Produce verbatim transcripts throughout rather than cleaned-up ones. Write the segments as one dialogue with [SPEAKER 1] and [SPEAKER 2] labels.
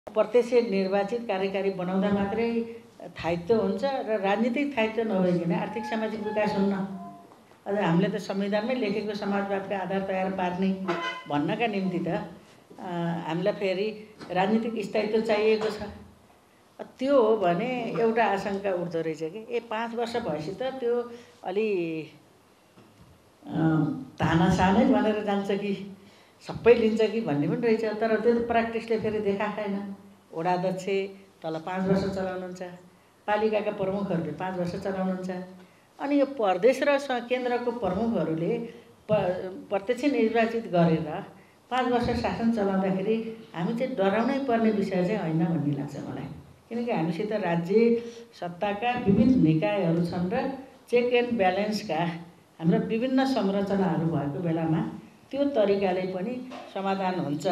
[SPEAKER 1] प्रत्यक्ष निर्वाचित कार्यकारी बनाउँदा मात्रै स्थायित्व हुन्छ र राजनीतिक स्थायित्व नभइकन आर्थिक सामाजिक विकास हुन्न। अझ हामीले त संविधानमै लेखेको समाजवादका आधार तयार पार्ने भन्नका निम्ति त हामीलाई फेरि राजनीतिक स्थायित्व चाहिएको छ। त्यो हो भने एउटा आशंका उठ्दो रहेछ कि ए पाँच वर्ष भएपछि त त्यो अलि तानासानै भनेर जान्छ कि सबै लिन्छ कि भन्ने पनि रहेछ। तर त्यो प्र्याक्टिसले फेरि देखाएन। वडा अध्यक्ष तल पाँच वर्ष चलाउनुहुन्छ, पालिकाका प्रमुखहरूले पाँच वर्ष चलाउनुहुन्छ। अनि यो प्रदेश र केन्द्रको प्रमुखहरूले प्रत्यक्ष निर्वाचित गरेर पाँच वर्ष शासन चलाउँदाखेरि हामी चाहिँ डराउनै पर्ने विषय चाहिँ होइन भन्ने लाग्छ मलाई। किनकि हामीसित राज्य सत्ताका विविध निकायहरू छन् र चेक एन्ड ब्यालेन्सका हाम्रा विभिन्न संरचनाहरू भएको बेलामा त्यो तरिकाले पनि समाधान हुन्छ।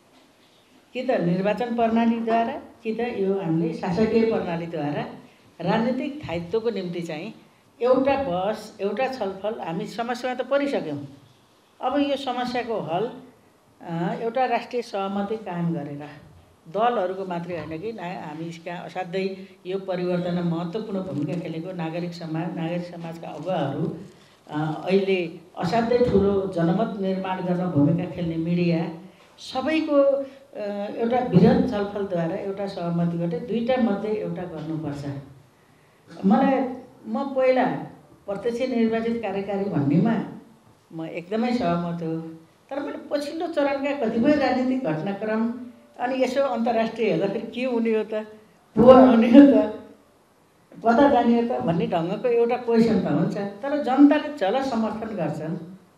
[SPEAKER 1] कि त निर्वाचन प्रणालीद्वारा कि त यो हामीले शासकीय प्रणालीद्वारा राजनीतिक स्थायित्वको निम्ति चाहिँ एउटा बहस एउटा छलफल हामी समस्यामा त परिसक्यौँ। अब यो समस्याको हल एउटा राष्ट्रिय सहमति कायम गरेर दलहरूको मात्रै होइन कि हामी कहाँ असाध्यै यो परिवर्तनमा महत्त्वपूर्ण भूमिका खेलेको नागरिक समाज नागरिक समाजका अगुवाहरू अहिले असाध्यै ठुलो जनमत निर्माण गर्न भूमिका खेल्ने मिडिया सबैको एउटा वृहत छलफलद्वारा एउटा सहमतिबाट दुईटा मध्ये एउटा गर्नुपर्छ। मलाई म पहिला प्रत्यक्ष निर्वाचित कार्यकारी भन्नेमा म एकदमै सहमत हो। तर मैले पछिल्लो चरणका कतिपय राजनीतिक घटनाक्रम अनि यसो अन्तर्राष्ट्रिय हेर्दाखेरि के हुने हो त, को हुने हो त, कता जाने हो त भन्ने ढङ्गको एउटा क्वेसन त हुन्छ। तर जनताले जसलाई समर्थन गर्छन्,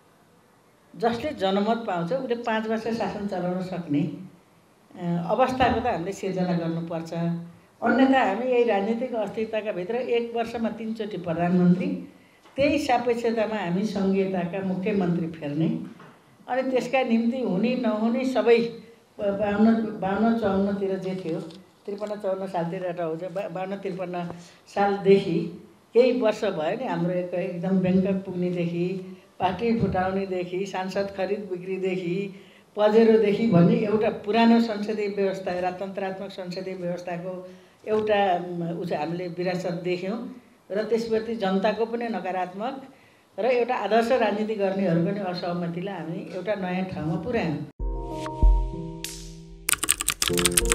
[SPEAKER 1] जसले जनमत पाउँछ उसले पाँच वर्ष शासन चलाउन सक्ने अवस्थाको त हामीले सिर्जना गर्नुपर्छ। अन्यथा हामी यही राजनीतिक अस्थिरताका भित्र एक वर्षमा तीनचोटि प्रधानमन्त्री, त्यही सापेक्षतामा हामी सङ्घीयताका मुख्यमन्त्री फेर्ने अनि त्यसका निम्ति हुने नहुने सबै बाहन्न बाहन्न चौवन्नतिर जे थियो त्रिपन्न चौवन्न सालतिर एउटा हुन्छ बाहन्न त्रिपन्न सालदेखि केही वर्ष भयो नि हाम्रो एक एकदम ब्याङ्कक पुग्नेदेखि पार्टी फुटाउनेदेखि सांसद खरिद बिक्रीदेखि पजेरोदेखि भन्ने एउटा पुरानो संसदीय व्यवस्था राजतन्त्रात्मक संसदीय व्यवस्थाको एउटा उ चाहिँ हामीले विरासत देख्यौँ र त्यसप्रति जनताको पनि नकारात्मक र एउटा आदर्श राजनीति गर्नेहरूको पनि असहमतिलाई हामी एउटा नयाँ ठाउँमा पुर्यायौँ।